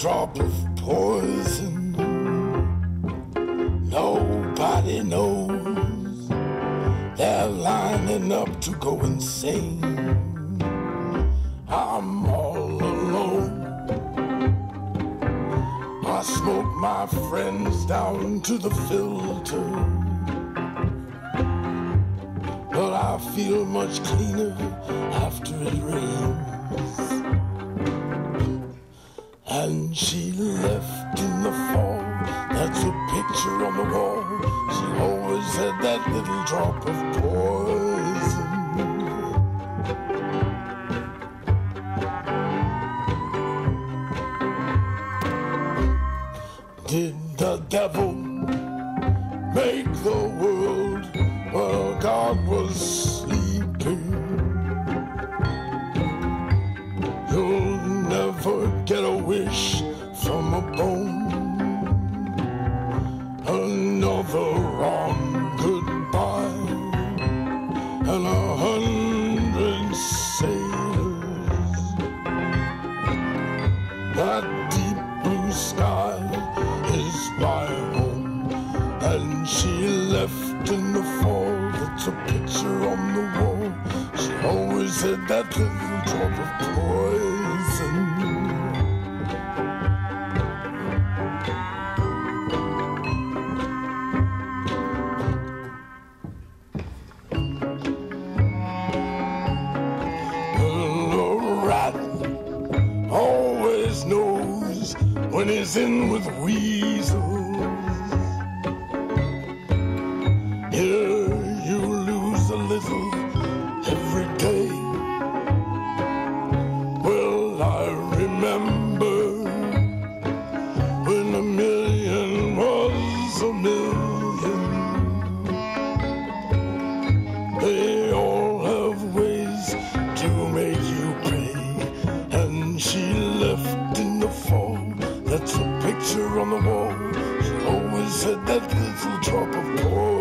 drop of poison. Nobody knows. They're lining up to go insane. I'm all alone. I smoke my friends down to the filter, but I feel much cleaner after it rains. And she left in the fall. That's a picture on the wall. She always had that little drop of poison. Did the devil make the world while God was sleeping? You'll never get a wish from a bone. Another wrong goodbye, and 100 sailors. That deep blue sky is my home, and she left in the fall. That's a picture on the wall. She always had that little drop of poison. Always knows when he's in with weasels. Here you lose a little every day. Well, I remember when a million was a million. They all have ways to make you pay. And she left in the fall. That's a picture on the wall. She always had that little drop of poison.